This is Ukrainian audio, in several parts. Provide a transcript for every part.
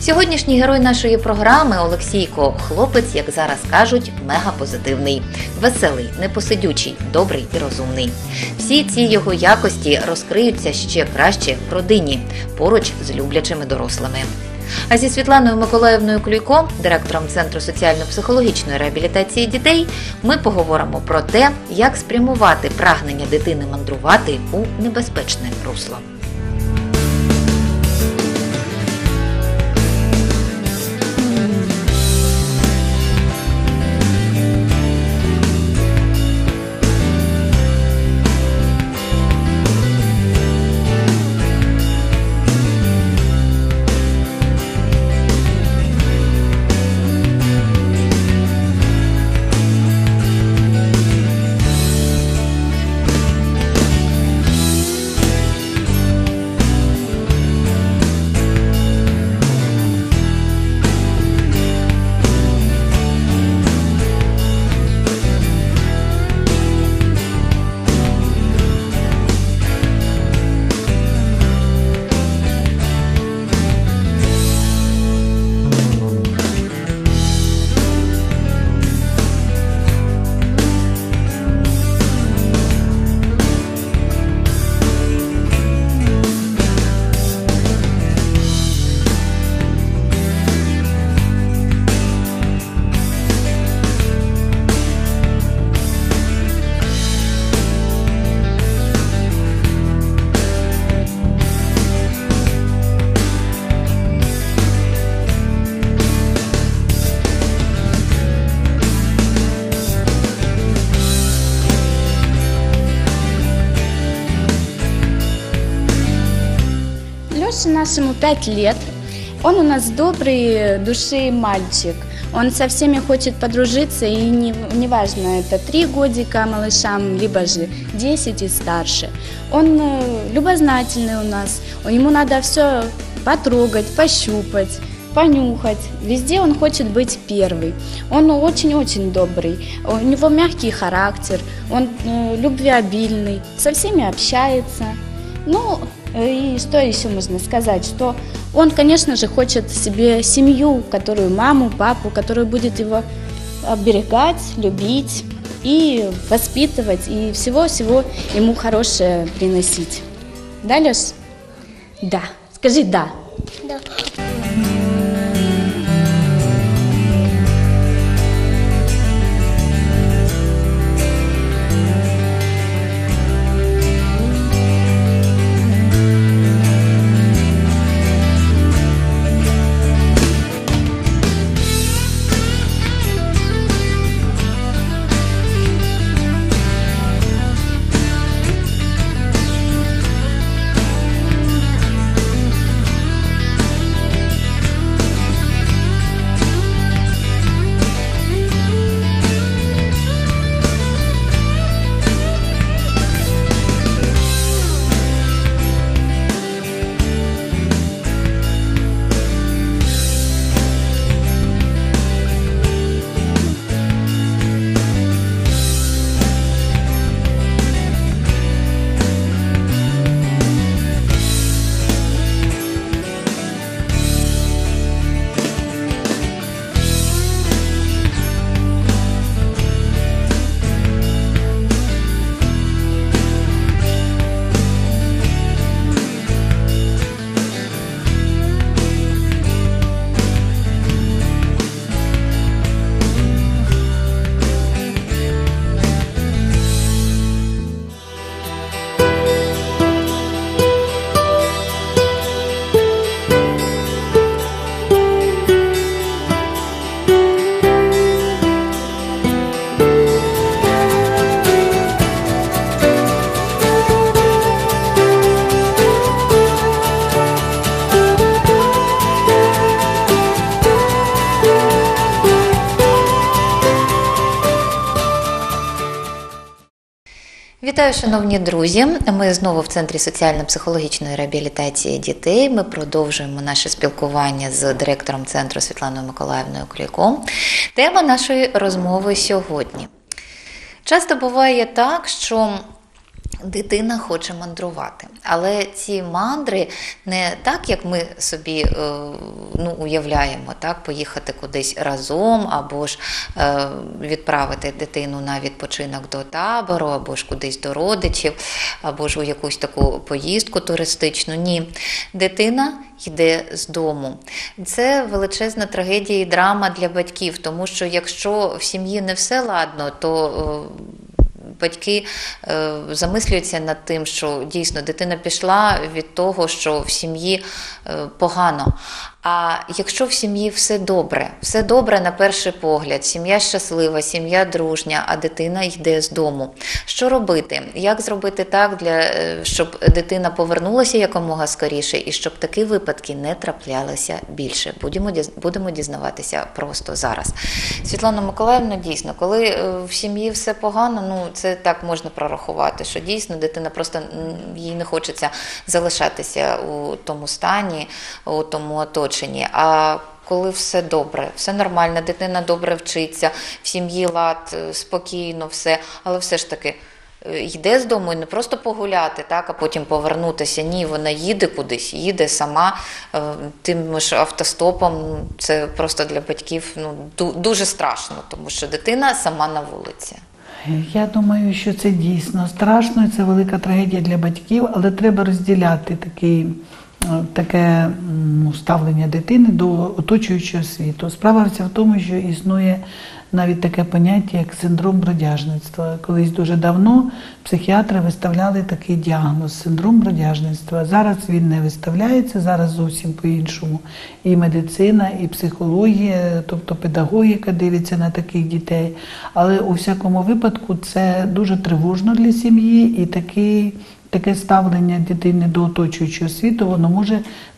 Сьогоднішній герой нашої програми Олексійко – хлопець, як зараз кажуть, мегапозитивний. Веселий, непосидючий, добрий і розумний. Всі ці його якості розкриються ще краще в родині, поруч з люблячими дорослими. А зі Світланою Миколаївною Клюйко, директором Центру соціально-психологічної реабілітації дітей, ми поговоримо про те, як спрямувати прагнення дитини мандрувати у небезпечне русло. Нашему 5 лет. Он у нас добрый души мальчик. Он со всеми хочет подружиться, и неважно, это 3 годика малышам, либо же 10 и старше. Он любознательный у нас, ему надо все потрогать, пощупать, понюхать. Везде он хочет быть первый. Он очень-очень добрый. У него мягкий характер, он любвеобильный, со всеми общается. Ну, и что еще можно сказать, что он, конечно же, хочет себе семью, которую маму, папу, которая будет его оберегать, любить и воспитывать, и всего-всего ему хорошее приносить. Да, Лёш? Да. Скажи «да». Да. Вітаю, шановні друзі! Ми знову в Центрі соціально-психологічної реабілітації дітей. Ми продовжуємо наше спілкування з директором Центру Світланою Миколаївною Клюйко. Тема нашої розмови сьогодні. Часто буває так, що Дитина хоче мандрувати, але ці мандри не так, як ми собі уявляємо, так, поїхати кудись разом, або ж відправити дитину на відпочинок до табору, або ж кудись до родичів, або ж у якусь таку поїздку туристичну. Ні, дитина йде з дому. Це величезна трагедія і драма для батьків, тому що якщо в сім'ї не все ладно, то батьки замислюються над тим, що дійсно дитина пішла від того, що в сім'ї погано. А якщо в сім'ї все добре на перший погляд, сім'я щаслива, сім'я дружня, а дитина йде з дому. Що робити? Як зробити так, щоб дитина повернулася якомога скоріше і щоб такі випадки не траплялися більше? Будемо дізнаватися просто зараз. Світлана Миколаївна, дійсно, коли в сім'ї все погано, це так можна прорахувати, що дійсно дитина просто, їй не хочеться залишатися у тому стані, у тому оточенні. А коли все добре, все нормально, дитина добре вчиться, в сім'ї лад, спокійно все, але все ж таки йде з дому і не просто погуляти, так, а потім повернутися. Ні, вона їде кудись, їде сама тим ж автостопом. Це просто для батьків дуже страшно, тому що дитина сама на вулиці. Я думаю, що це дійсно страшно, це велика трагедія для батьків, але треба розділяти таке ставлення дитини до оточуючого світу. Справа вся в тому, що існує навіть таке поняття, як синдром бродяжництва. Колись дуже давно психіатри виставляли такий діагноз – синдром бродяжництва. Зараз він не виставляється, зараз зовсім по-іншому. І медицина, і психологія, тобто педагогіка дивиться на таких дітей. Але у всякому випадку це дуже тривожно для сім'ї, і таке ставлення дитини до оточуючого світу, воно може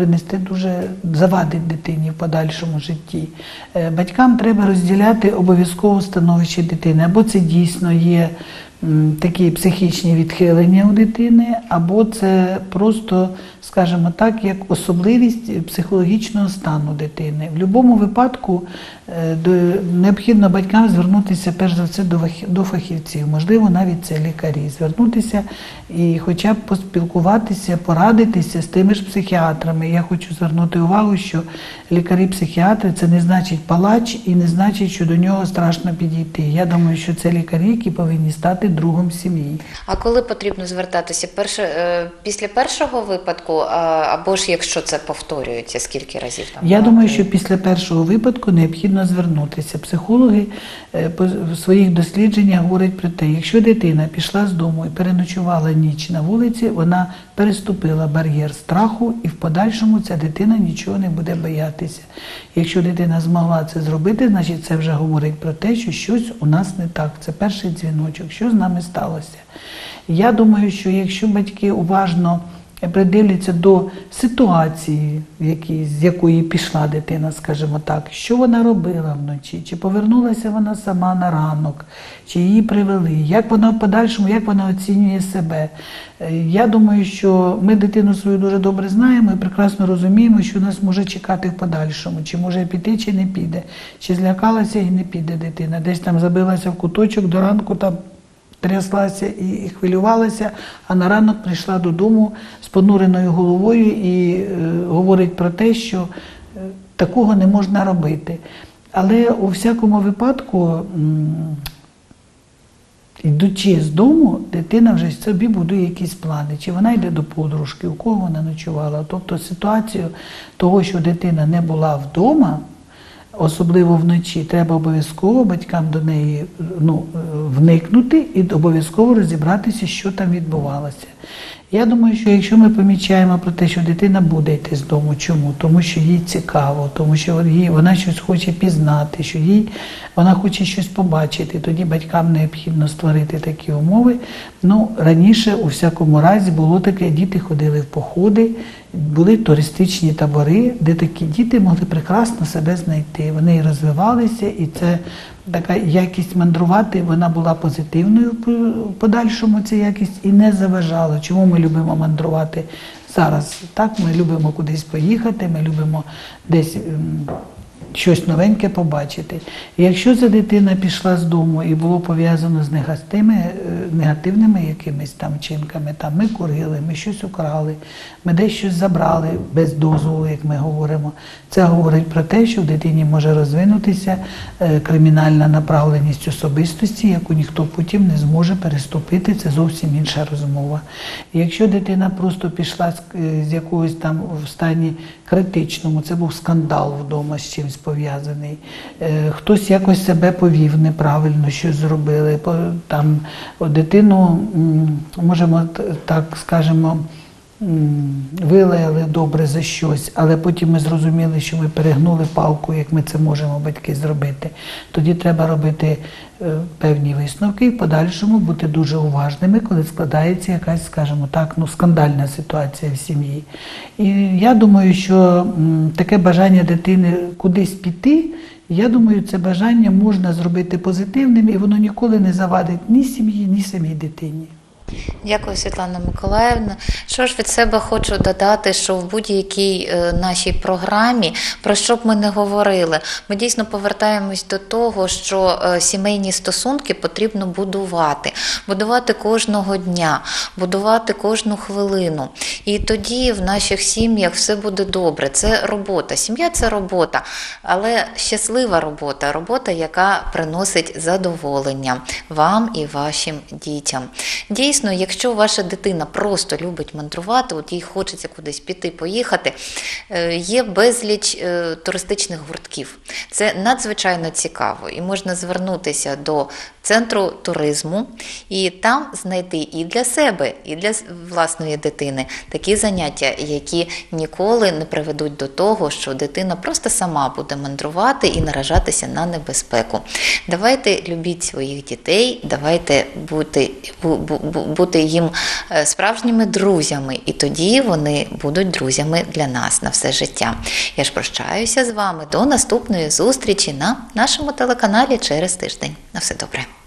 завадить дитині в подальшому житті. Батькам треба розділяти обов'язково становище дитини. Або це дійсно є такі психічні відхилення у дитини, або це просто, скажімо так, як особливість психологічного стану дитини. В будь-якому випадку необхідно батькам звернутися перш за все до фахівців, можливо, навіть це лікарі, звернутися і хоча б поспілкуватися, порадитися з тими ж психіатрами. Я хочу звернути увагу, що лікарі-психіатри – це не значить палач і не значить, що до нього страшно підійти. Я думаю, що це лікарі, які повинні стати другом сім'ї. А коли потрібно звертатися? Після першого випадку, або ж якщо це повторюється, скільки разів? Я думаю, що після першого випадку необхідно звернутися. Психологи в своїх дослідженнях говорять про те, якщо дитина пішла з дому і переночувала ніч на вулиці, вона переступила бар'єр страху і в подальшому ця дитина нічого не буде боятися. Якщо дитина змогла це зробити, значить це вже говорить про те, що щось у нас не так. Це перший дзвіночок, що з нами сталося. Я думаю, що якщо батьки уважно придивляться до ситуації, з якої пішла дитина, скажімо так, що вона робила вночі, чи повернулася вона сама на ранок, чи її привели, як вона в подальшому, як вона оцінює себе. Я думаю, що ми дитину свою дуже добре знаємо і прекрасно розуміємо, що нас може чекати в подальшому, чи може піти, чи не піде, чи злякалася і не піде дитина, десь там забилася в куточок, до ранку там тряслася і хвилювалася, а на ранок прийшла додому з понуреною головою і говорить про те, що такого не можна робити. Але у всякому випадку, йдучи з дому, дитина вже собі будує якісь плани. Чи вона йде до подружки, у кого вона ночувала. Тобто ситуацію того, що дитина не була вдома, особливо вночі, треба обов'язково батькам до неї вникнути і обов'язково розібратися, що там відбувалося. Я думаю, що якщо ми помічаємо про те, що дитина буде йти з дому, чому? Тому що їй цікаво, тому що вона щось хоче пізнати, що вона хоче щось побачити, тоді батькам необхідно створити такі умови. Раніше, у всякому разі, було таке, діти ходили в походи, були туристичні табори, де такі діти могли прекрасно себе знайти. Вони розвивалися, і це така якість мандрувати, вона була позитивною в подальшому, ця якість, і не заважала. Чому ми любимо мандрувати зараз? Так, ми любимо кудись поїхати, ми любимо десь щось новеньке побачити. І якщо ця дитина пішла з дому і було пов'язано з негативними якимись там вчинками, там ми курили, ми щось украли, ми десь щось забрали без дозволу, як ми говоримо, це говорить про те, що в дитині може розвинутися кримінальна направленість особистості, яку ніхто потім не зможе переступити, це зовсім інша розмова. І якщо дитина просто пішла з якогось там в стані критичному, це був скандал вдома з чимось пов'язаний, хтось якось себе повів неправильно, щось зробили, там дитину, можемо так скажемо, вилаяли добре за щось, але потім ми зрозуміли, що ми перегнули палку, як ми це можемо, батьки, зробити. Тоді треба робити певні висновки і в подальшому бути дуже уважними, коли складається якась, скажімо так, скандальна ситуація в сім'ї. І я думаю, що таке бажання дитини кудись піти, я думаю, це бажання можна зробити позитивним, і воно ніколи не завадить ні сім'ї, ні самій дитині. Дякую, Світлана Миколаївна. Що ж від себе хочу додати, що в будь-якій нашій програмі, про що б ми не говорили, ми дійсно повертаємось до того, що сімейні стосунки потрібно будувати. Будувати кожного дня, будувати кожну хвилину. І тоді в наших сім'ях все буде добре. Це робота. Сім'я – це робота, але щаслива робота. Робота, яка приносить задоволення вам і вашим дітям. Дійсно, якщо ваша дитина просто любить мандрувати, от їй хочеться кудись піти, поїхати, є безліч туристичних гуртків. Це надзвичайно цікаво. І можна звернутися до центру туризму і там знайти і для себе, і для власної дитини такі заняття, які ніколи не приведуть до того, що дитина просто сама буде мандрувати і наражатися на небезпеку. Давайте любіть своїх дітей, давайте бути їм справжніми друзями, і тоді вони будуть друзями для нас на все життя. Я ж прощаюся з вами до наступної зустрічі на нашому телеканалі через тиждень. На все добре.